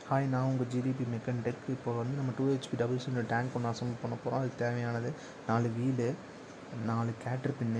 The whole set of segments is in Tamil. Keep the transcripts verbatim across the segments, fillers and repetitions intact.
ஹாய், நான் உங்கள் ஜிடிபி மெக்கன் டெக். இப்போ வந்து நம்ம two HP double cylinder tank ஒன்று அசம்பிள் பண்ண போகிறோம். அதுக்கு தேவையானது நாலு வீலு, நாலு கேட்டர் பின்னு,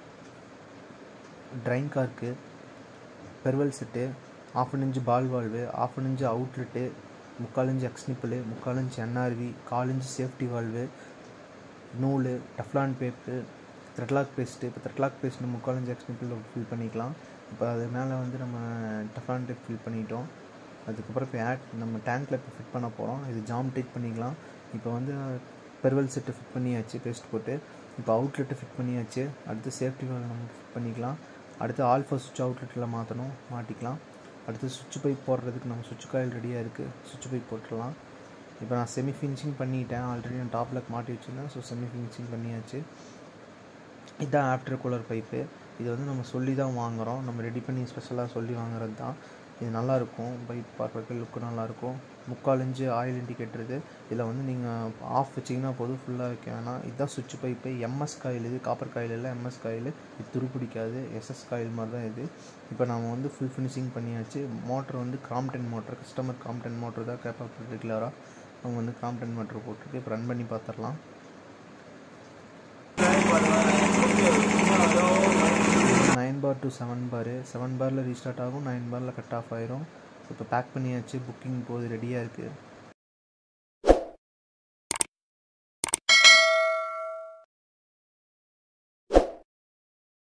ட்ரைன் கார்க்கு, பெர்வல் set, half an inch ball valve, half an inch outlet, முக்கால் இன்ச்சு எக்ஸ்னிப்பிள், முக்கால் இன்ச்சு என்ஆர்வி, கால் இன்ச்சு சேஃப்டி வால்வு, நூல், டஃப்லான் பேப்பு, த்ரெட்லாக் பேஸ்ட்டு. இப்போ த்ரெட்லாக் பேஸ்ட்டு முக்கால் இன்ச்சு எக்ஸ்னிப்பிள் ஃபில் பண்ணிக்கலாம். இப்போ அது மேலே வந்து நம்ம டஃப்லான் டேப் ஃபில் பண்ணிட்டோம். அதுக்கப்புறம் இப்போ ஆட் நம்ம டேங்க்கில் இப்போ ஃபிட் பண்ண போகிறோம். இது ஜாம் டைட் பண்ணிக்கலாம். இப்போ வந்து பெர்வல் செட்டு ஃபிட் பண்ணியாச்சு பேஸ்ட் போட்டு. இப்போ அவுட்லெட்டு ஃபிட் பண்ணியாச்சு. அடுத்து சேஃப்டி வால்வு நம்ம ஃபிட் பண்ணிக்கலாம். அடுத்து ஆல்ஃபா சுவிட்ச் அவுட்லெட்டில் மாற்றணும், மாட்டிக்கலாம். அடுத்து சுவிட்ச் பைப் போடுறதுக்கு நம்ம சுவிட்ச் காயில் ரெடியாக இருக்குது, சுவிட்ச் பைப் போட்டுடலாம். இப்போ நான் செமி ஃபினிஷிங் பண்ணிட்டேன். ஆல்ரெடி நான் டாப் லாக் மாட்டி வச்சுருந்தேன். ஸோ செமி ஃபினிஷிங் பண்ணியாச்சு. இதுதான் ஆஃப்டர் கூலர் பைப்பு. இது வந்து நம்ம சொல்லி தான் வாங்குகிறோம். நம்ம ரெடி பண்ணி ஸ்பெஷலாக சொல்லி வாங்குறது தான். இது நல்லாயிருக்கும். பைப் பார்க்குறதுக்கு லுக்கு நல்லாயிருக்கும். முக்கால் இன்ச்சு ஆயில் இண்டிகேட்டர் இது. இதில் வந்து நீங்கள் ஆஃப் வச்சிங்கன்னா போதும், ஃபுல்லாக வைக்க வேணாம். இதுதான் சுவிட்ச் பைப்பு. எம்எஸ் காயில் இது, காப்பர் காயில் இல்லை, எம்எஸ் காயில். இது துரு பிடிக்காது, எஸ்எஸ் காயில் மாதிரி தான் இது. இப்போ நம்ம வந்து ஃபுல் ஃபினிஷிங் பண்ணியாச்சு. மோட்டர் வந்து Crompton motor, customer Crompton motor தான் கேட்பாங்க ரெகுலராக. அவங்க வந்து கிராம்டன் மோட்டர் போட்டுருக்கு. இப்போ ரன் பண்ணி பார்த்துடலாம். Nine bar to seven bar seven பாரில் ரீஸ்டார்ட் ஆகும், நைன் பாரில் கட் ஆஃப் ஆயிரும். இப்போ பேக் பண்ணியாச்சு. புக்கிங் போது ரெடியாக இருக்குது.